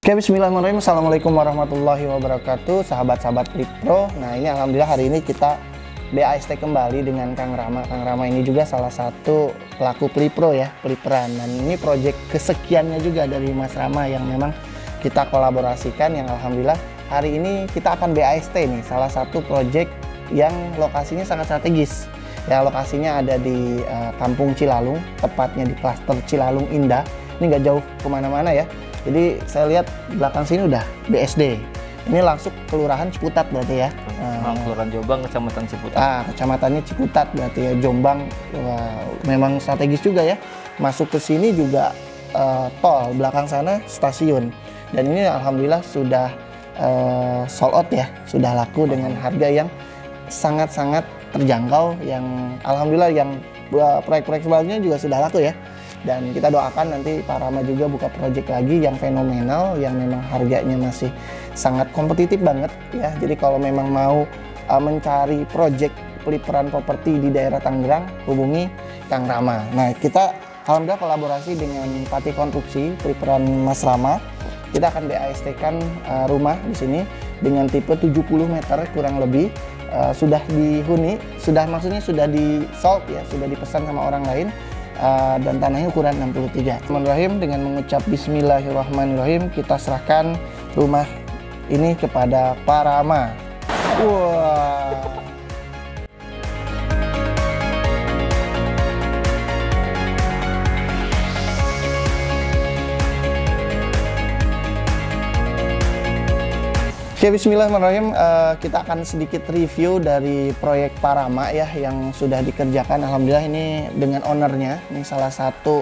Oke, bismillahirrahmanirrahim. Assalamualaikum warahmatullahi wabarakatuh, sahabat-sahabat Flipro. Nah, ini alhamdulillah hari ini kita BAST kembali dengan Kang Rama. Kang Rama ini juga salah satu pelaku Flipro ya, Fliperan. Dan ini proyek kesekiannya juga dari Mas Rama yang memang kita kolaborasikan, yang alhamdulillah hari ini kita akan BAST nih, salah satu proyek yang lokasinya sangat strategis. Ya, lokasinya ada di Kampung Cilalung, tepatnya di klaster Cilalung Indah. Ini nggak jauh kemana-mana ya. Jadi saya lihat belakang sini udah BSD. Ini langsung Kelurahan Ciputat berarti ya. Kelurahan Jombang, Kecamatan Ciputat. Kecamatannya Ciputat berarti ya, Jombang. Memang strategis juga ya. Masuk ke sini juga tol, belakang sana stasiun. Dan ini alhamdulillah sudah sold out ya, sudah laku dengan harga yang sangat-sangat terjangkau. Yang alhamdulillah yang proyek-proyek sebelumnya juga sudah laku ya. Dan kita doakan nanti Pak Rama juga buka proyek lagi yang fenomenal, yang memang harganya masih sangat kompetitif banget ya. Jadi kalau memang mau mencari proyek peliperan properti di daerah Tangerang, hubungi Kang Rama. Nah, kita alhamdulillah kolaborasi dengan Pati Konstruksi, peliperan Mas Rama. Kita akan BAST-kan rumah di sini dengan tipe 70 meter kurang lebih. Sudah dihuni, maksudnya sudah di sold ya, sudah dipesan sama orang lain. Dan tanahnya ukuran 63. Bismillahirrahmanirrahim, dengan mengucap bismillahirrahmanirrahim kita serahkan rumah ini kepada Pak Rama. Wah. Oke, bismillahirrahmanirrahim, kita akan sedikit review dari proyek Pak Rama ya yang sudah dikerjakan. Alhamdulillah ini dengan ownernya, ini salah satu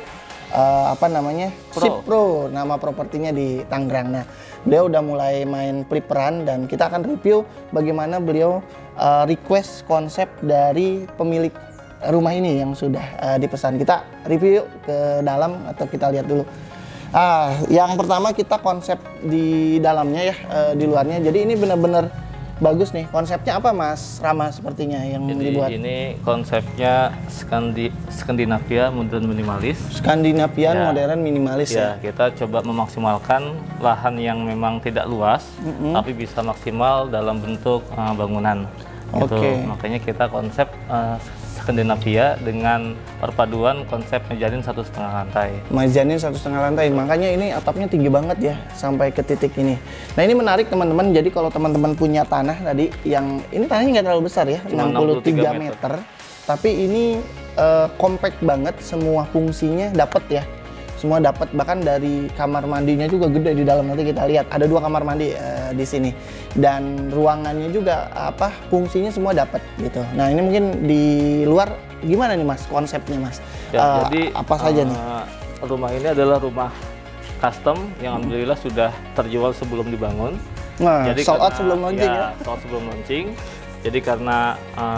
Sipro, nama propertinya di Tangerang. Nah, beliau udah mulai main fliperan dan kita akan review bagaimana beliau request konsep dari pemilik rumah ini yang sudah dipesan. Kita review ke dalam atau kita lihat dulu. Yang pertama kita konsep di dalamnya ya, di luarnya. Jadi ini benar-benar bagus nih. Konsepnya apa Mas Rama sepertinya yang dibuat? Ini konsepnya Skandinavia modern minimalis. Skandinavian modern minimalis ya. Kita coba memaksimalkan lahan yang memang tidak luas, tapi bisa maksimal dalam bentuk bangunan. Gitu. Makanya kita konsep Skandinavia dengan perpaduan konsep mezanin 1,5 lantai. Mezanin 1,5 lantai, makanya ini atapnya tinggi banget ya sampai ke titik ini. Nah, ini menarik teman-teman. Jadi kalau teman-teman punya tanah tadi yang ini tanahnya nggak terlalu besar ya, 63 meter. Tapi ini compact banget, semua fungsinya dapat ya. Semua dapat, bahkan dari kamar mandinya juga gede di dalam. Nanti kita lihat ada 2 kamar mandi di sini, dan ruangannya juga fungsinya semua dapat gitu. Nah, ini mungkin di luar gimana nih Mas konsepnya Mas? Jadi apa saja nih? Rumah ini adalah rumah custom yang alhamdulillah sudah terjual sebelum dibangun. Nah, jadi sold out sebelum launching ya? Sold sebelum launching. Jadi karena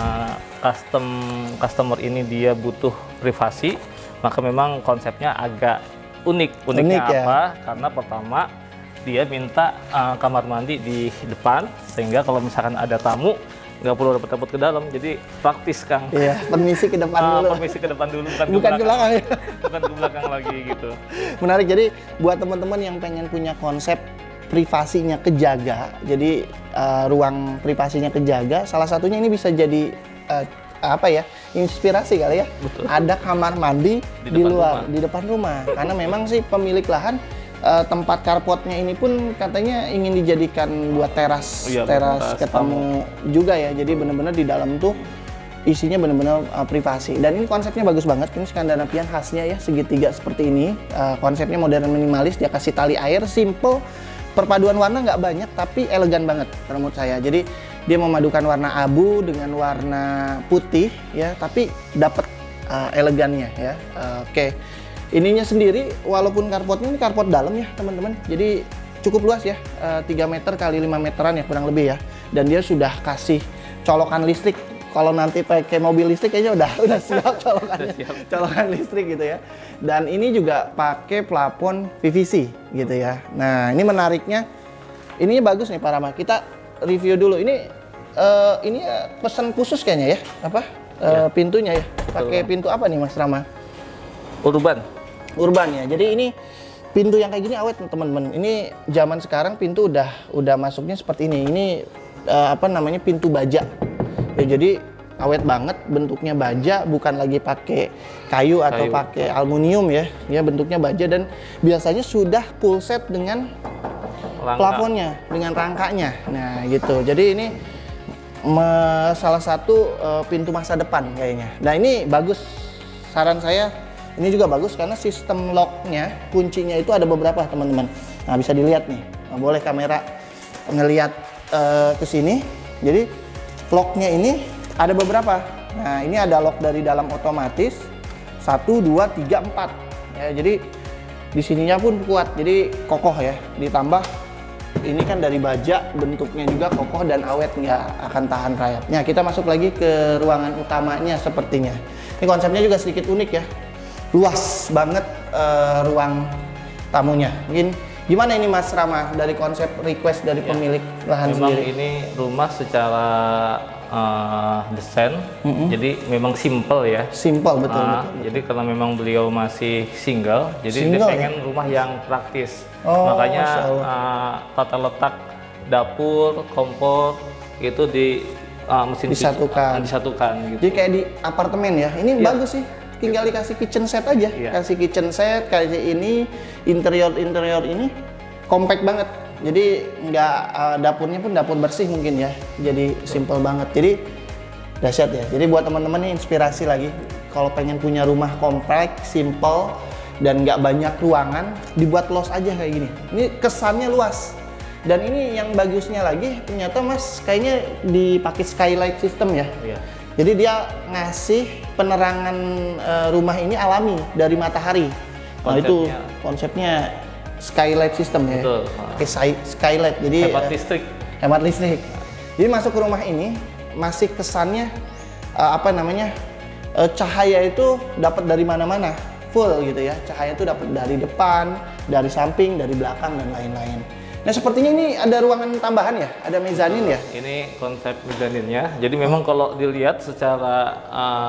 customer ini dia butuh privasi, maka memang konsepnya agak unik. Uniknya apa? Ya? Karena pertama dia minta kamar mandi di depan, sehingga kalau misalkan ada tamu nggak perlu repot-repot ke dalam, jadi praktis Kang. Iya, permisi ke depan dulu. Permisi ke depan dulu, bukan ke belakang ya. Bukan ke belakang lagi gitu. Menarik. Jadi buat teman-teman yang pengen punya konsep privasinya kejaga, jadi ruang privasinya kejaga, salah satunya ini bisa jadi inspirasi kali ya. Betul. Ada kamar mandi di luar, di depan rumah. Karena memang sih pemilik lahan tempat carportnya ini pun katanya ingin dijadikan buat teras ketemu juga ya. Jadi benar-benar di dalam tuh isinya benar-benar privasi. Dan ini konsepnya bagus banget. Ini Skandinavian khasnya ya, segitiga seperti ini. Konsepnya modern minimalis, dia kasih tali air, simple. Perpaduan warna nggak banyak tapi elegan banget menurut saya. Jadi dia memadukan warna abu dengan warna putih ya, tapi dapat elegannya ya. Oke. Ininya sendiri walaupun carportnya ini carport dalam ya teman-teman. Jadi cukup luas ya, 3 meter kali 5 meteran ya kurang lebih ya. Dan dia sudah kasih colokan listrik. Kalau nanti pakai mobil listrik kayaknya udah siap colokannya. Colokan listrik gitu ya. Dan ini juga pakai plafon PVC gitu ya. Nah, ini menariknya, ini bagus nih Pak Rama. Kita review dulu. Ini pesan khusus kayaknya ya, pintunya ya. Pakai pintu apa nih Mas Rama? Urban ya. Jadi ini Pintu yang kayak gini awet teman-teman. Ini zaman sekarang pintu udah masuknya seperti ini. Ini apa namanya, pintu baja. Ya, jadi awet banget, bentuknya baja, bukan lagi pakai kayu atau pakai aluminium ya. Ya bentuknya baja dan biasanya sudah full set dengan plafonnya, dengan rangkanya. Nah gitu. Jadi ini salah satu pintu masa depan kayaknya. Nah ini bagus, saran saya. Ini juga bagus karena sistem locknya, kuncinya itu ada beberapa teman-teman. Nah bisa dilihat nih, nah, boleh kamera ngelihat ke sini. Jadi locknya ini ada beberapa. Nah ini ada lock dari dalam otomatis 1, 2, 3, 4. Ya, jadi di sininya pun kuat, jadi kokoh ya. Ditambah ini kan dari baja, bentuknya juga kokoh dan awet, nggak akan tahan rayap. Nah kita masuk lagi ke ruangan utamanya sepertinya. Ini konsepnya juga sedikit unik ya. Luas banget ruang tamunya. Mungkin gimana ini Mas Rama dari konsep request dari pemilik lahan memang sendiri? Ini rumah secara desain, jadi memang simple ya. Simple betul. Jadi karena memang beliau masih single, jadi dia pengen rumah yang praktis. Makanya tata letak dapur, kompor itu di mesin disatukan gitu. Jadi kayak di apartemen ya. Ini bagus sih. Tinggal dikasih kitchen set aja, kasih kitchen set, kasih ini interior ini compact banget. Jadi nggak dapurnya pun dapur bersih mungkin ya. Jadi simple banget. Jadi dahsyat ya. Jadi buat teman-teman ini inspirasi lagi. Kalau pengen punya rumah compact, simple dan nggak banyak ruangan, dibuat los aja kayak gini. Ini kesannya luas. Dan ini yang bagusnya lagi ternyata Mas kayaknya dipakai skylight system ya. Jadi dia ngasih penerangan rumah ini alami dari matahari. Nah itu konsepnya skylight system ya. Betul. Skylight. Jadi hemat listrik. Jadi masuk ke rumah ini masih kesannya apa namanya, cahaya itu dapat dari mana-mana, full gitu ya. Cahaya itu dapat dari depan, dari samping, dari belakang dan lain-lain. Nah sepertinya ini ada ruangan tambahan ya, ada mezanin ya? Ini konsep mezaninnya. Jadi memang kalau dilihat secara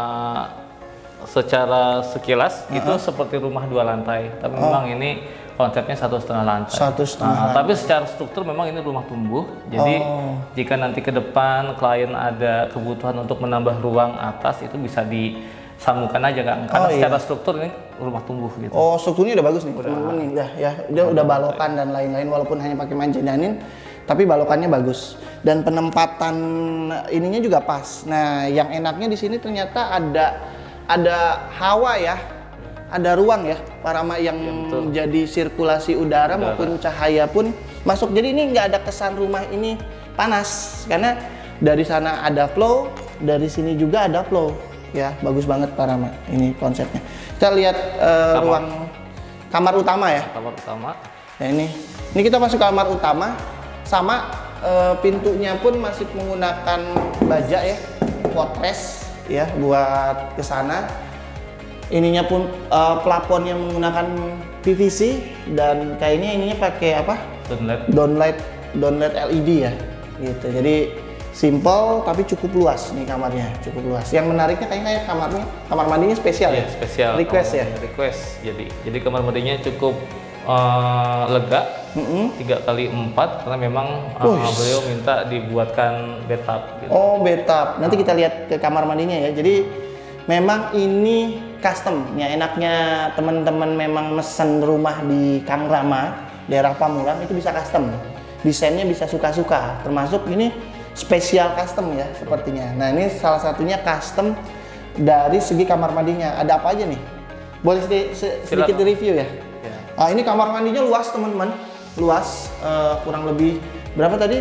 sekilas itu seperti rumah 2 lantai. Tapi memang ini konsepnya 1,5 lantai. 1,5 lantai. Tapi secara struktur memang ini rumah tumbuh. Jadi jika nanti ke depan klien ada kebutuhan untuk menambah ruang atas itu bisa disambungkan aja kan? Karena secara struktur ini rumah tumbuh gitu. Oh strukturnya udah bagus nih teman-teman nih. Dia udah balokan dan lain-lain walaupun hanya pakai mezanin, tapi balokannya bagus dan penempatan ininya juga pas. Nah yang enaknya di sini ternyata ada hawa ya, ada ruang ya Parama yang jadi sirkulasi udara maupun cahaya pun masuk. Jadi ini nggak ada kesan rumah ini panas karena dari sana ada flow, dari sini juga ada flow. Ya bagus banget Parama ini konsepnya. Kita lihat ruang kamar utama ya. Kamar utama. Nah ini kita masuk kamar utama, sama pintunya pun masih menggunakan baja ya, footrest ya buat ke sana. Ininya pun plafonnya menggunakan PVC dan kayaknya ininya pakai apa? Downlight LED ya. Gitu. Jadi simple tapi cukup luas nih kamarnya, cukup luas. Yang menariknya kayaknya kamar mandinya spesial ya. Spesial. Request ya. Request. Jadi kamar mandinya cukup lega, 3x4 karena memang beliau minta dibuatkan bathtub. Gitu. Oh bathtub. Nanti kita lihat ke kamar mandinya ya. Jadi memang ini custom. Ya enaknya teman-teman memang mesen rumah di Kang Rama, daerah Pamulang itu bisa custom. Desainnya bisa suka-suka. Termasuk ini spesial custom ya sepertinya. Nah ini salah satunya custom dari segi kamar mandinya. Ada apa aja nih? Boleh sedikit review ya? Nah, ini kamar mandinya luas teman-teman. Luas, kurang lebih berapa tadi?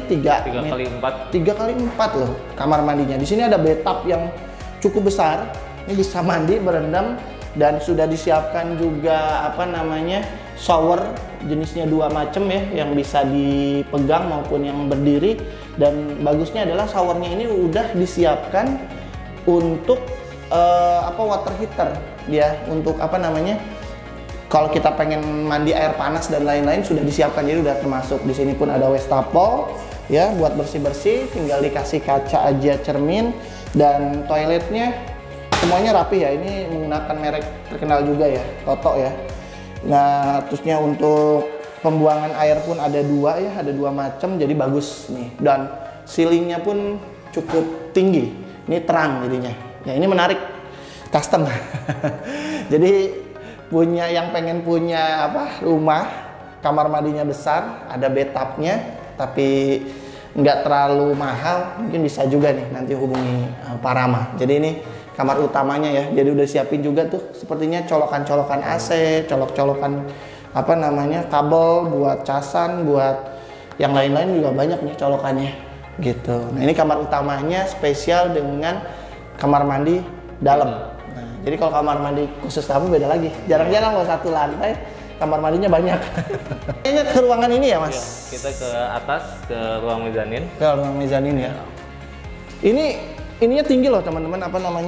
3x4 loh kamar mandinya. Di sini ada bathtub yang cukup besar. Ini bisa mandi, berendam, dan sudah disiapkan juga apa namanya shower jenisnya 2 macam ya, yang bisa dipegang maupun yang berdiri. Dan bagusnya adalah showernya ini udah disiapkan untuk water heater dia, untuk apa namanya, kalau kita pengen mandi air panas dan lain-lain sudah disiapkan, jadi udah termasuk. Di sini pun ada wastafel ya buat bersih-bersih, tinggal dikasih kaca aja, cermin, dan toiletnya semuanya rapi ya. Ini menggunakan merek terkenal juga ya, Toto ya. Nah, terusnya untuk pembuangan air pun ada dua ya, ada dua macam, jadi bagus nih. Dan ceilingnya pun cukup tinggi. Ini terang jadinya. Ya ini menarik, custom. Jadi yang pengen punya rumah kamar mandinya besar, ada bathtubnya, tapi nggak terlalu mahal, mungkin bisa juga nih nanti hubungi Parama. Jadi ini kamar utamanya ya. Jadi udah siapin juga tuh sepertinya colokan-colokan AC, colok-colokan kabel buat casan, buat yang lain-lain juga banyak nih colokannya gitu. Nah, ini kamar utamanya spesial dengan kamar mandi dalam. Nah, jadi kalau kamar mandi khusus tamu beda lagi. Jarang-jarang kalau satu lantai kamar mandinya banyak. Kayaknya ke ruangan ini ya, Mas? Iya, kita ke atas, ke ruang mezanin. Ke ruang mezanin ya. Ininya tinggi loh teman-teman,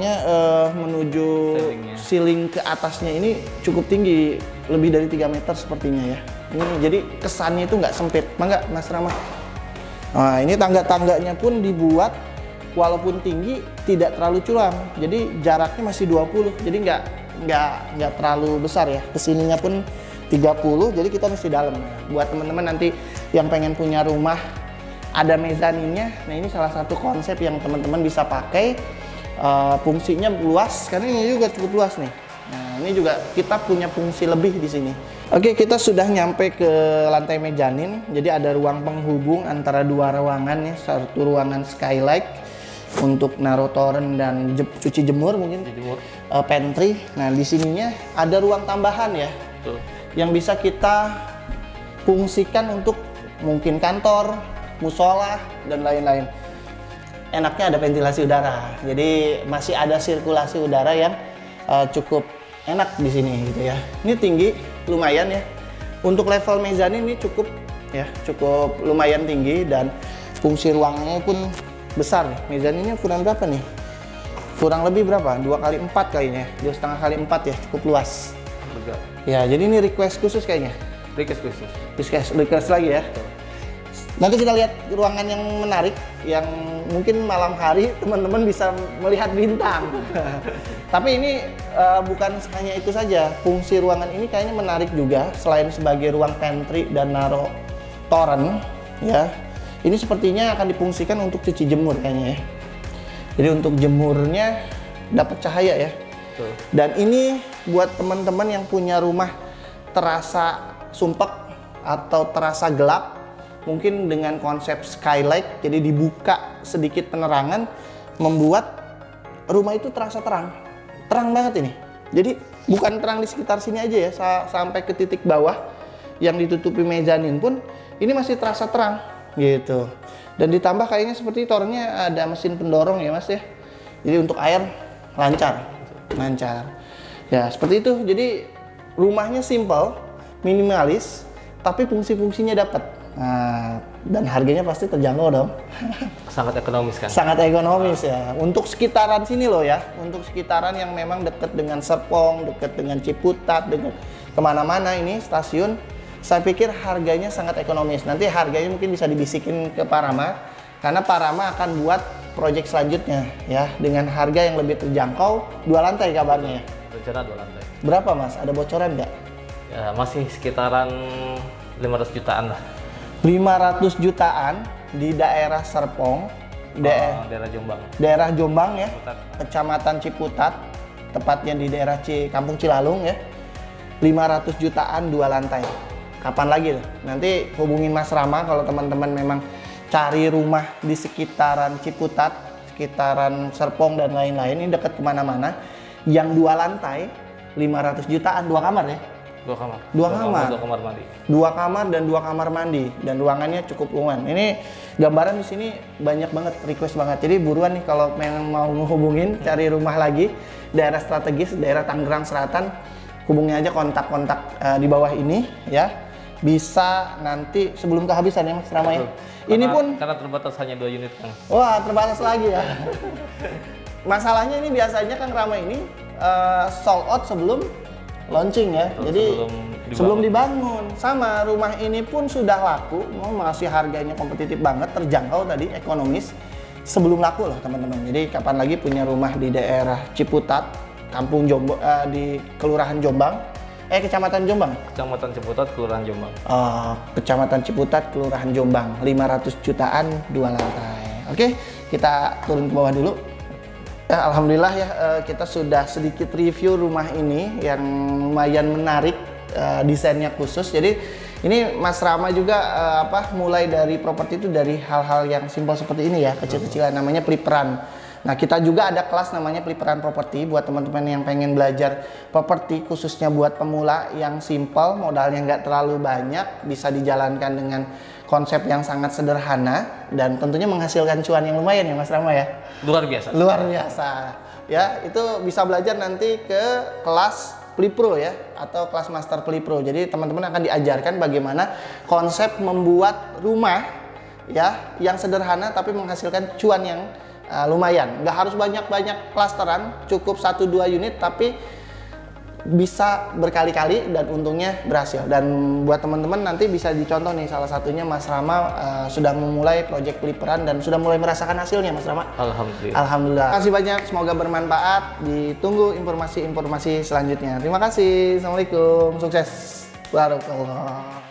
menuju ceiling ke atasnya ini cukup tinggi, lebih dari 3 meter sepertinya ya. Ini jadi kesannya itu nggak sempit, mangga Mas Rama. Nah, ini tangga-tangganya pun dibuat walaupun tinggi tidak terlalu curam, jadi jaraknya masih 20, jadi nggak terlalu besar ya. Kesininya pun 30, jadi kita mesti dalam. Nah, buat teman-teman nanti yang pengen punya rumah ada mezaninnya, nah ini salah satu konsep yang teman-teman bisa pakai. Fungsinya luas, karena ini juga cukup luas nih. Nah, ini juga kita punya fungsi lebih di sini. Oke, kita sudah nyampe ke lantai mezanin. Jadi ada ruang penghubung antara dua ruangan ya. Satu ruangan skylight untuk naruh toren dan cuci jemur mungkin. Pantry. Nah, di sininya ada ruang tambahan ya. Betul. Yang bisa kita fungsikan untuk mungkin kantor, musola dan lain-lain. Enaknya ada ventilasi udara. Jadi masih ada sirkulasi udara yang cukup enak di sini gitu ya. Ini tinggi lumayan ya. Untuk level mezanin ini cukup lumayan tinggi dan fungsi ruangnya pun besar nih. Mezaninnya ukuran berapa nih? Kurang lebih berapa? 2x4 kayaknya. 2,5x4 ya, cukup luas. Lega. Ya, jadi ini request khusus kayaknya. Request khusus. Request lagi ya. Nanti kita lihat ruangan yang menarik, yang mungkin malam hari teman-teman bisa melihat bintang. Tapi ini bukan hanya itu saja, fungsi ruangan ini kayaknya menarik juga. Selain sebagai ruang pantry dan naruh toren, ya, ini sepertinya akan difungsikan untuk cuci jemur kayaknya ya. Jadi untuk jemurnya dapat cahaya ya. Betul. Dan ini buat teman-teman yang punya rumah terasa sumpek atau terasa gelap, mungkin dengan konsep skylight, jadi dibuka sedikit penerangan, membuat rumah itu terasa terang banget ini. Jadi bukan terang di sekitar sini aja ya, sampai ke titik bawah yang ditutupi mezanin pun ini masih terasa terang gitu. Dan ditambah kayaknya seperti torennya ada mesin pendorong ya Mas ya, jadi untuk air lancar ya, seperti itu. Jadi rumahnya simple, minimalis, tapi fungsi-fungsinya dapat. Nah, dan harganya pasti terjangkau dong. Sangat ekonomis kan? Sangat ekonomis ya. Untuk sekitaran sini loh ya. Untuk sekitaran yang memang dekat dengan Serpong, dekat dengan Ciputat, dekat kemana-mana ini stasiun. Saya pikir harganya sangat ekonomis. Nanti harganya mungkin bisa dibisikin ke Parama, karena Parama akan buat proyek selanjutnya ya dengan harga yang lebih terjangkau. 2 lantai kabarnya ya. Rencana 2 lantai. Berapa Mas? Ada bocoran nggak? Ya, masih sekitaran 500 jutaan lah. 500 jutaan di daerah Serpong, daerah Jombang. Daerah Jombang ya, Ciputat. Kecamatan Ciputat, tepatnya di daerah Kampung Cilalung ya. 500 jutaan 2 lantai. Kapan lagi tuh? Nanti hubungin Mas Rama kalau teman-teman memang cari rumah di sekitaran Ciputat, sekitaran Serpong dan lain-lain. Ini dekat kemana-mana. Yang 2 lantai, 500 jutaan, 2 kamar ya. 2 kamar. 2 kamar. 2 kamar mandi. 2 kamar dan 2 kamar mandi, dan ruangannya cukup lumayan. Ini gambaran di sini banyak banget, request banget. Jadi buruan nih kalau memang mau menghubungin cari rumah lagi daerah strategis, daerah Tangerang Selatan, hubungi aja kontak-kontak di bawah ini ya. Bisa nanti sebelum kehabisan ya Mas Rama ya. Ini pun karena terbatas hanya 2 unit kan. Wah, terbatas lagi ya. Masalahnya ini biasanya Kang Rama ini sold out sebelum launching ya. Jadi sebelum dibangun. Sama rumah ini pun sudah laku, masih harganya kompetitif banget, terjangkau tadi, ekonomis. Sebelum laku loh teman-teman. Jadi kapan lagi punya rumah di daerah Ciputat, Kampung Jombang, di Kelurahan Jombang, Kecamatan Jombang? Kecamatan Ciputat, Kelurahan Jombang. Oh, Kecamatan Ciputat, Kelurahan Jombang. 500 jutaan 2 lantai. Oke, kita turun ke bawah dulu. Alhamdulillah ya, kita sudah sedikit review rumah ini yang lumayan menarik, desainnya khusus. Jadi ini Mas Rama juga mulai dari properti itu dari hal-hal yang simpel seperti ini ya, kecil-kecilan, namanya peliperan. Nah, kita juga ada kelas namanya peliperan properti buat teman-teman yang pengen belajar properti, khususnya buat pemula yang simpel, modalnya nggak terlalu banyak, bisa dijalankan dengan konsep yang sangat sederhana dan tentunya menghasilkan cuan yang lumayan ya Mas Rama ya. Luar biasa. Luar biasa. Ya, itu bisa belajar nanti ke kelas Pelipro ya, atau kelas Master Pelipro. Jadi teman-teman akan diajarkan bagaimana konsep membuat rumah ya yang sederhana tapi menghasilkan cuan yang lumayan. Nggak harus banyak-banyak klasteran, cukup 1-2 unit tapi bisa berkali-kali dan untungnya berhasil. Dan buat teman-teman nanti bisa dicontoh nih, salah satunya Mas Rama sudah memulai proyek peliperan dan sudah mulai merasakan hasilnya Mas Rama. Alhamdulillah. Alhamdulillah. Terima kasih banyak, semoga bermanfaat. Ditunggu informasi-informasi selanjutnya. Terima kasih. Assalamualaikum. Sukses. Barakallah.